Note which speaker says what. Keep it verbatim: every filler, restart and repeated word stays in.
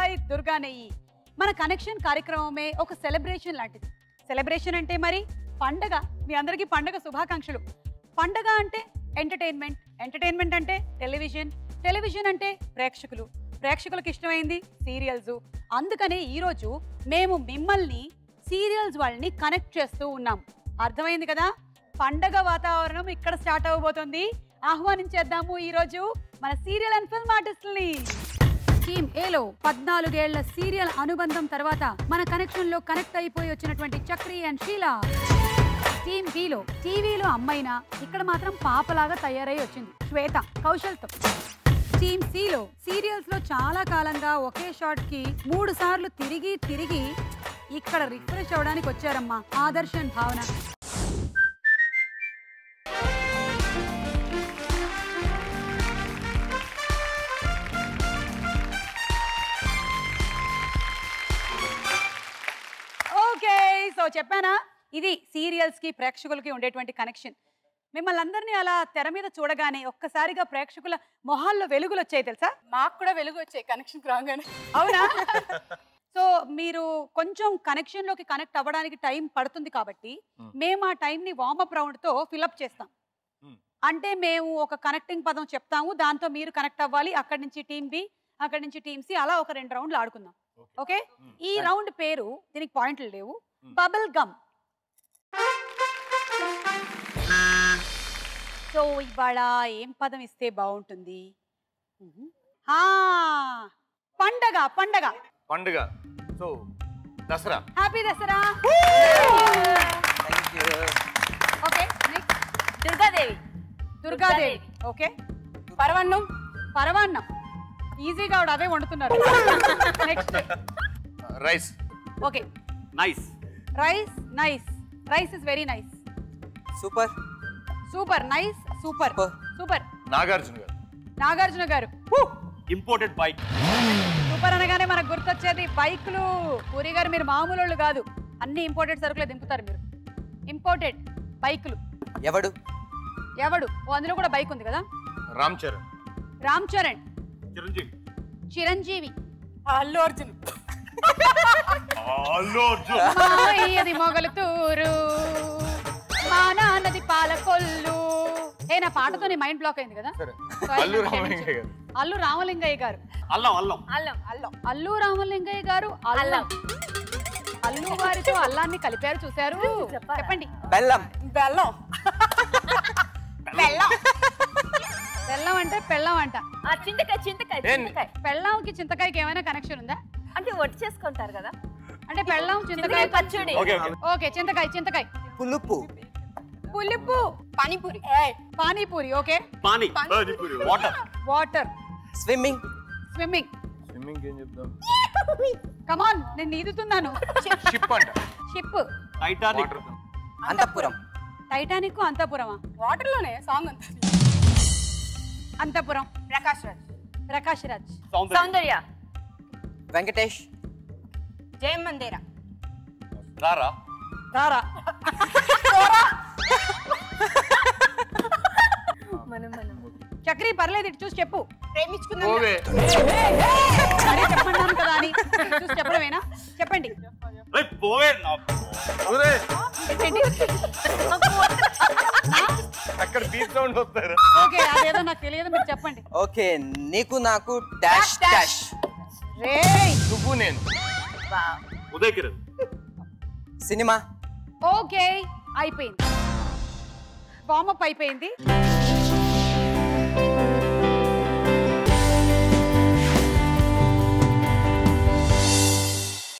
Speaker 1: By Durga నెయ్యి. మన connection కార్యక్రమమే ఒక సెలబ్రేషన్ లాంటిది. సెలబ్రేషన్ అంటే మరి పండగ. మీ అందరికీ పండగ శుభాకాంక్షలు. పండగ అంటే ఎంటర్టైన్మెంట్, ఎంటర్టైన్మెంట్ అంటే టెలివిజన్, టెలివిజన్ అంటే ప్రేక్షకులు, ప్రేక్షకులకు ఇష్టమైంది సీరియల్స్. అందుకనే ఈరోజు మేము మిమ్మల్ని సీరియల్స్ వాళ్ళని కనెక్ట్ చేస్తూ ఉన్నాం. అర్థమైంది కదా? పండగ వాతావరణం ఇక్కడ స్టార్ట్ అవ్వబోతుంది. ఆహ్వానించేద్దాము ఈరోజు మన సీరియల్ అండ్ ఫిల్మ్ ఆర్టిస్టుల్ని. టీమ్ ఏలో పద్నాలుగేళ్ల సీరియల్ అనుబంధం తర్వాత మన కనెక్షన్ లో కనెక్ట్ అయిపోయి వచ్చినటువంటి చక్రి అండ్ షీలా. టీమ్ బిలో టీవీలో అమ్మైనా ఇక్కడ మాత్రం పాపలాగా తయారై వచ్చింది శ్వేత కౌశల్తో. టీమ్ సిలో సీరియల్స్ లో చాలా కాలంగా ఒకే షాట్ కి మూడు సార్లు తిరిగి తిరిగి ఇక్కడ రిఫ్రెష్ అవడానికి వచ్చారమ్మా ఆదర్శ్ అండ్ భావన. సో చెప్పానా, ఇది సీరియల్స్ కి ప్రేక్షకులకి ఉండేటువంటి కనెక్షన్. మిమ్మల్ని అందరినీ అలా తెర మీద చూడగానే ఒక్కసారిగా ప్రేక్షకుల మొహాల్లో వెలుగులు వచ్చాయి తెలుసా?
Speaker 2: మాకు కూడా వెలుగు వచ్చాయి కనెక్షన్ రాగానే.
Speaker 1: అవునా? సో మీరు కొంచెం కనెక్షన్ లోకి కనెక్ట్ అవ్వడానికి టైం పడుతుంది కాబట్టి మేము ఆ టైం ని వార్మప్ రౌండ్ తో ఫిల్అప్ చేస్తాం. అంటే మేము ఒక కనెక్టింగ్ పదం చెప్తాము, దాంతో మీరు కనెక్ట్ అవ్వాలి. అక్కడి నుంచి టీమ్ బి, అక్కడి నుంచి టీమ్ సి, అలా ఒక రెండు రౌండ్లు ఆడుకుందాం. ఓకే? ఈ రౌండ్ పేరు, దీనికి పాయింట్లు లేవు, బబుల్ గమ్. సో ఇవాళ ఏం పదం ఇస్తే బాగుంటుంది? పండగ. పండగ
Speaker 3: పండుగ. So Dasara.
Speaker 1: Happy Dasara. Okay, next
Speaker 2: Durgadevi.
Speaker 1: Durgadevi. Okay.
Speaker 2: పరవన్నం.
Speaker 1: పరవాన్నం ఈజీగా అవే వండుతున్నారు. Next
Speaker 3: rice.
Speaker 1: Okay.
Speaker 3: Nice.
Speaker 1: Rice. Nice. Rice is very nice.
Speaker 4: Super.
Speaker 1: Super. Nice. Super. Super.
Speaker 3: Nagarjuna గారు.
Speaker 1: నాగార్జున గారు.
Speaker 3: Imported bike.
Speaker 1: సూపర్ అనగానే మనకు గుర్తొచ్చేది బైకులు. పూరి గారు మీరు మామూలు వాళ్ళు కాదు, అన్ని ఇంపోర్టెడ్ సరుకులే దింపుతారు మీరు. ఇంపోర్టెడ్ బైకులు.
Speaker 4: ఎవడు?
Speaker 1: ఎవడు? ఓ అందులో కూడా బైక్ ఉంది కదా.
Speaker 3: రామ్ చరణ్.
Speaker 1: రామ్ చరణ్.
Speaker 3: చిరంజీవి.
Speaker 1: చిరంజీవి.
Speaker 2: అల్లు అర్జున్.
Speaker 3: అల్లు అర్జున్.
Speaker 1: మాయది మొగలుతూరు, మా నాన్నది పాలకొల్లు. ఏ నా పాటతో నీ మైండ్ బ్లాక్ అయింది కదా.
Speaker 3: అల్లు రామలింగయ్య గారు.
Speaker 1: అల్లు రామలింగయ్య గారు.
Speaker 3: అల్లం. అల్లం.
Speaker 2: అల్లం. అల్లం.
Speaker 1: అల్లు రామలింగయ్య గారు. అల్లం. అల్లు వారితో అల్లాన్ని కలిపారు చూశారు. చెప్పండి.
Speaker 4: బెల్లం.
Speaker 2: బెల్లం. బెల్లం.
Speaker 1: బెల్లం అంటే పెళ్ళం అంట.
Speaker 2: చింతకాయ. చింతకాయ. చింతకాయ.
Speaker 1: పెళ్ళంకి చింతకాయకి ఏమైనా కనెక్షన్ ఉందా?
Speaker 2: అంటే వట్టి చేసుకుంటారు కదా.
Speaker 1: అంటే పెళ్ళం చింతకాయ
Speaker 2: పచ్చడి.
Speaker 1: ఓకే. చింతకాయ. చింతకాయ.
Speaker 4: పులుపు.
Speaker 1: పులుపు.
Speaker 2: పానీపూరి.
Speaker 1: పానీపూరి. ఓకే.
Speaker 3: పానీ. Panipuri. Water.
Speaker 1: Water.
Speaker 4: Swimming.
Speaker 1: Swimming.
Speaker 3: Swimming ఏం చెప్తాం?
Speaker 1: కమాన్, నేను ఈదుతున్నాను.
Speaker 3: షిప్ అంట.
Speaker 1: షిప్.
Speaker 3: టైటానిక్.
Speaker 4: అంతఃపురం.
Speaker 1: టైటానిక్. అంతఃపురమా?
Speaker 2: వాటర్ లోనే సాంగ్ అంతా.
Speaker 1: అంతఃపురం.
Speaker 2: ప్రకాష్ రాజ్.
Speaker 1: ప్రకాష్ రాజ్.
Speaker 2: సౌందర్య.
Speaker 4: వెంకటేష్.
Speaker 2: జయం మందేరా.
Speaker 3: రారా.
Speaker 1: రారా.
Speaker 2: మనం మనం
Speaker 1: చక్రి పర్లేదు, ఇటు చూసి చెప్పు.
Speaker 2: ప్రేమించుకుందాం.
Speaker 1: అరే చెప్పండి కదా అని చూసి చెప్పడమేనా? చెప్పండి.
Speaker 3: అక్కడ బీట్ సౌండ్ వస్తారు.
Speaker 1: ఓకే, అదేదో నాకు తెలియదు, మీరు చెప్పండి.
Speaker 4: ఓకే. నీకు నాకు డాష్ డాష్.
Speaker 1: రేయ్
Speaker 3: నువ్వు నేను. ఉదయ్ కిరణ్.
Speaker 4: సినిమా.
Speaker 1: ఓకే, అయిపోయింది. వార్మప్ అయిపోయింది.